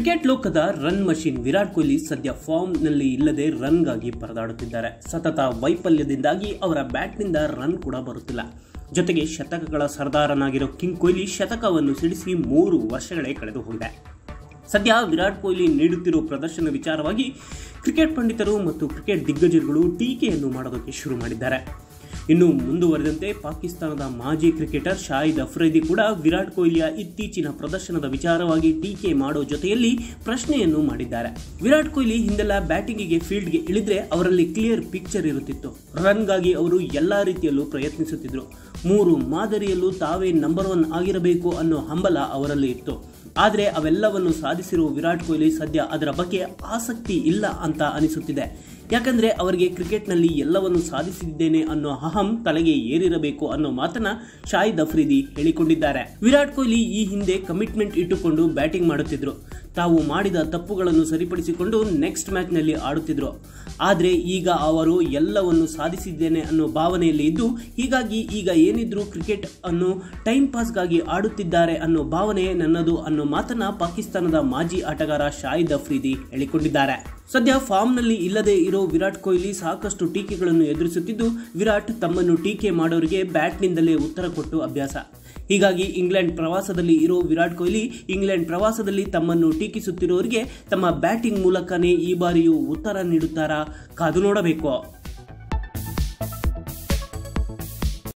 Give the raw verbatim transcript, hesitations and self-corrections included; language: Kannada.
ಕ್ರಿಕೆಟ್ ಲೋಕದ ರನ್ ಮಷಿನ್ ವಿರಾಟ್ ಕೊಹ್ಲಿ ಸದ್ಯ ಫಾರ್ಮ್ ನಲ್ಲಿ ಇಲ್ಲದೆ ರನ್ಗಾಗಿ ಪರದಾಡುತ್ತಿದ್ದಾರೆ. ಸತತ ವೈಫಲ್ಯದಿಂದಾಗಿ ಅವರ ಬ್ಯಾಟ್ನಿಂದ ರನ್ ಕೂಡ ಬರುತ್ತಿಲ್ಲ. ಜೊತೆಗೆ ಶತಕಗಳ ಸರ್ದಾರನಾಗಿರೋ ಕಿಂಗ್ ಕೊಹ್ಲಿ ಶತಕವನ್ನು ಸಿಡಿಸಿ ಮೂರು ವರ್ಷಗಳೇ ಕಳೆದು ಹೋಗಿದೆ. ಸದ್ಯ ವಿರಾಟ್ ಕೊಹ್ಲಿ ನೀಡುತ್ತಿರುವ ಪ್ರದರ್ಶನ ವಿಚಾರವಾಗಿ ಕ್ರಿಕೆಟ್ ಪಂಡಿತರು ಮತ್ತು ಕ್ರಿಕೆಟ್ ದಿಗ್ಗಜರುಗಳು ಟೀಕೆಯನ್ನು ಮಾಡೋದಕ್ಕೆ ಶುರು ಮಾಡಿದ್ದಾರೆ. ಇನ್ನು ಮುಂದುವರೆದಂತೆ ಪಾಕಿಸ್ತಾನದ ಮಾಜಿ ಕ್ರಿಕೆಟರ್ ಶಾಹಿದ್ ಅಫ್ರಿದಿ ಕೂಡ ವಿರಾಟ್ ಕೊಹ್ಲಿಯ ಇತ್ತೀಚಿನ ಪ್ರದರ್ಶನದ ವಿಚಾರವಾಗಿ ಟೀಕೆ ಮಾಡೋ ಜೊತೆಯಲ್ಲಿ ಪ್ರಶ್ನೆಯನ್ನು ಮಾಡಿದ್ದಾರೆ. ವಿರಾಟ್ ಕೊಹ್ಲಿ ಹಿಂದೆಲ್ಲ ಬ್ಯಾಟಿಂಗಿಗೆ ಫೀಲ್ಡ್ಗೆ ಇಳಿದ್ರೆ ಅವರಲ್ಲಿ ಕ್ಲಿಯರ್ ಪಿಕ್ಚರ್ ಇರುತ್ತಿತ್ತು. ರನ್ಗಾಗಿ ಅವರು ಎಲ್ಲಾ ರೀತಿಯಲ್ಲೂ ಪ್ರಯತ್ನಿಸುತ್ತಿದ್ರು. ಮೂರು ಮಾದರಿಯಲ್ಲೂ ತಾವೇ ನಂಬರ್ ಒನ್ ಆಗಿರಬೇಕು ಅನ್ನೋ ಹಂಬಲ ಅವರಲ್ಲಿ ಇತ್ತು. ಆದರೆ ಅವೆಲ್ಲವನ್ನು ಸಾಧಿಸಿರುವ ವಿರಾಟ್ ಕೊಹ್ಲಿ ಸದ್ಯ ಅದರ ಬಗ್ಗೆ ಆಸಕ್ತಿ ಇಲ್ಲ ಅಂತ ಅನಿಸುತ್ತಿದೆ. ಯಾಕಂದ್ರೆ ಅವರಿಗೆ ಕ್ರಿಕೆಟ್ನಲ್ಲಿ ಎಲ್ಲವನ್ನು ಸಾಧಿಸಿದ್ದೇನೆ ಅನ್ನೋ ಅಹಂ ತಲೆಗೆ ಏರಿರಬೇಕು ಅನ್ನೋ ಮಾತನ್ನ ಶಾಹಿದ್ ಅಫ್ರಿದಿ ಹೇಳಿಕೊಂಡಿದ್ದಾರೆ. ವಿರಾಟ್ ಕೊಹ್ಲಿ ಈ ಹಿಂದೆ ಕಮಿಟ್ಮೆಂಟ್ ಇಟ್ಟುಕೊಂಡು ಬ್ಯಾಟಿಂಗ್ ಮಾಡುತ್ತಿದ್ರು. ತಾವು ಮಾಡಿದ ತಪ್ಪುಗಳನ್ನು ಸರಿಪಡಿಸಿಕೊಂಡು ನೆಕ್ಸ್ಟ್ ಮ್ಯಾಚ್ನಲ್ಲಿ ಆಡುತ್ತಿದ್ರು. ಆದರೆ ಈಗ ಅವರು ಎಲ್ಲವನ್ನು ಸಾಧಿಸಿದ್ದೇನೆ ಅನ್ನೋ ಭಾವನೆಯಲ್ಲಿ ಇದ್ದು, ಹೀಗಾಗಿ ಈಗ ಏನಿದ್ರು ಕ್ರಿಕೆಟ್ ಅನ್ನು ಟೈಮ್ ಪಾಸ್ಗಾಗಿ ಆಡುತ್ತಿದ್ದಾರೆ ಅನ್ನೋ ಭಾವನೆ ನನ್ನದು ಅನ್ನೋ ಮಾತನ್ನ ಪಾಕಿಸ್ತಾನದ ಮಾಜಿ ಆಟಗಾರ ಶಾಹಿದ್ ಅಫ್ರಿದಿ ಹೇಳಿಕೊಂಡಿದ್ದಾರೆ. ಸದ್ಯ ಫಾರ್ಮ್ನಲ್ಲಿ ಇಲ್ಲದೆ ಇರೋ ವಿರಾಟ್ ಕೊಹ್ಲಿ ಸಾಕಷ್ಟು ಟೀಕೆಗಳನ್ನು ಎದುರಿಸುತ್ತಿದ್ದು, ವಿರಾಟ್ ತಮ್ಮನ್ನು ಟೀಕೆ ಮಾಡೋರಿಗೆ ಬ್ಯಾಟ್ನಿಂದಲೇ ಉತ್ತರ ಕೊಟ್ಟು ಅಭ್ಯಾಸ. ಹೀಗಾಗಿ ಇಂಗ್ಲೆಂಡ್ ಪ್ರವಾಸದಲ್ಲಿ ಇರೋ ವಿರಾಟ್ ಕೊಹ್ಲಿ ಇಂಗ್ಲೆಂಡ್ ಪ್ರವಾಸದಲ್ಲಿ ತಮ್ಮನ್ನು ಟೀಕಿಸುತ್ತಿರೋರಿಗೆ ತಮ್ಮ ಬ್ಯಾಟಿಂಗ್ ಮೂಲಕನೇ ಈ ಬಾರಿಯೂ ಉತ್ತರ ನೀಡುತ್ತಾರಾ? ಕಾದು ನೋಡಬೇಕು.